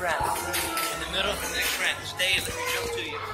next round. In the middle of the next round. Stay, let me jump to you.